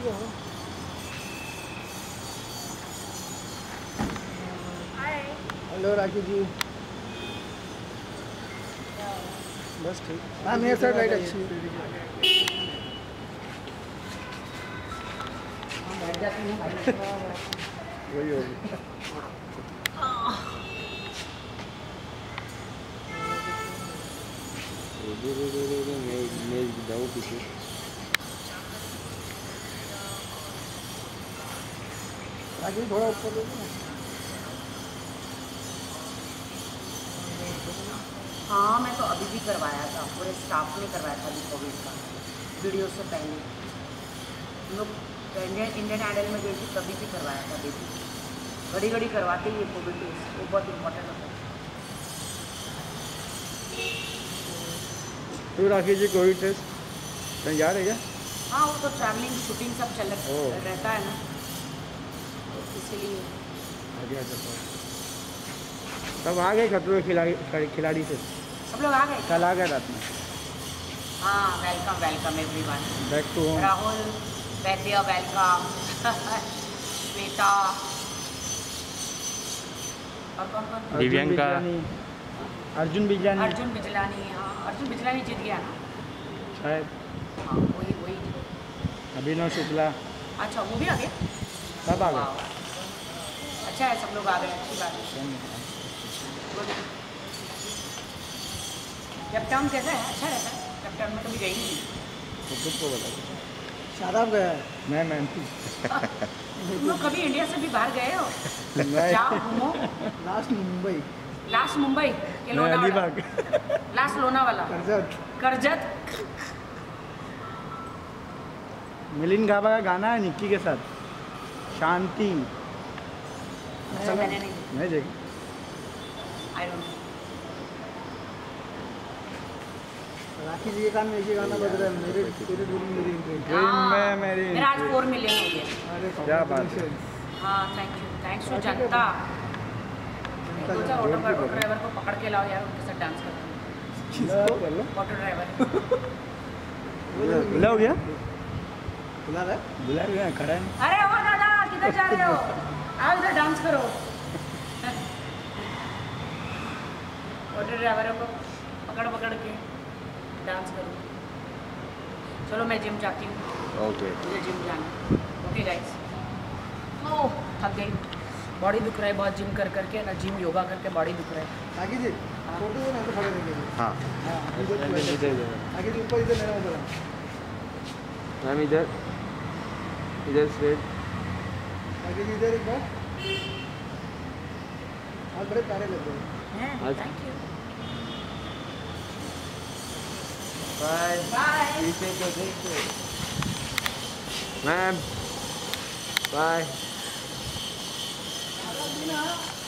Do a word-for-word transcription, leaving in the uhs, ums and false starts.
Hello राखी जी। बस ठीक। हाँ मेरे साइड लाइट अच्छी है। वही होगी। मैं जाऊँ पीछे। आगे थोड़ा ऊपर दे दो। हाँ मैं तो अभी भी करवाया था, पूरे स्टाफ ने करवाया था अभी कोविड का, वीडियो से पहले हम लोग इंडियन इंडियन आइडल में गई थी तभी भी करवाया था। बेबी घड़ी घड़ी करवाते ही कोविड टेस्ट, वो बहुत इम्पोर्टेंट होता है। तो राखी जी कोविड टेस्ट कहीं जा रहे क्या? हाँ वो तो ट्रैवलिंग शूटिंग सब चल रहता है ना, इसीलिए आगे आ तब आ गए खतरों खिलाड़ी खिलाड़ी से सब लोग आ गए कल आ गए रात में। हाँ welcome welcome everyone back to home. Rahul Vaidya welcome Shweta और कौन कौन? दिव्यांका, अर्जुन बिजलानी। अर्जुन बिजलानी, हाँ अर्जुन बिजलानी जीत गया ना शायद। हाँ वही वही अभिनव शुक्ला। अच्छा वो भी आ गया, सब आ गए। अच्छा है सब लोग आ गए, अच्छी बात है। कैप्टाउन कैसा है? अच्छा रहता है कैप्टाउन में, कभी गई नहीं तो खुद को बता। शादाब गया है। मैं मैं तुम लोग कभी इंडिया से भी बाहर गए हो? जाओ घूमो। लास्ट मुंबई। लास्ट मुंबई के लोनावाला। लास्ट लोनावाला। करजत। करजत। मिलिंद गाबा का गाना है निक्की के साथ, शांति। अच्छा मैंने नहीं नहीं देखी। I don't know. राखी जी के कान में एक ही गाना बज रहा है, मेरे तेरे ड्रीम मेरी ड्रीम में मेरी। मेरा आज फोर मिलियन हो गया। अरे क्या बात है। हाँ थैंक यू, थैंक्स टू जनता। सोचा ऑटो ऑटो ड्राइवर को पकड़ के लाओ यार, उनके साथ डांस करते हैं। ऑटो ड्राइवर बुला हो गया? बुला रहा है? बुला रहा है, खड़ा है। अरे ओ दादा किधर जा रहे हो? आओ इधर डांस करो। ऑटो ड्राइवरों को पकड़ पकड़ के डांस करो। चलो मैं जिम जाती हूँ। ओके मुझे जिम जाना। Okay guys. ओह थक गई, बॉडी दुख रहा है बहुत जिम कर करके ना, जिम योगा करके बॉडी दुख रहा है। आगे जी फोटो नहीं तो खड़े रहेंगे। हाँ हाँ इधर आगे जी ऊपर इधर मेरा ऊपर मैम, इधर इधर स्ट्रेट। आगे जी इधर एक बार। आज बड़े प्यारे लग रहे हैं। Thank you. Bye bye. Ma'am bye.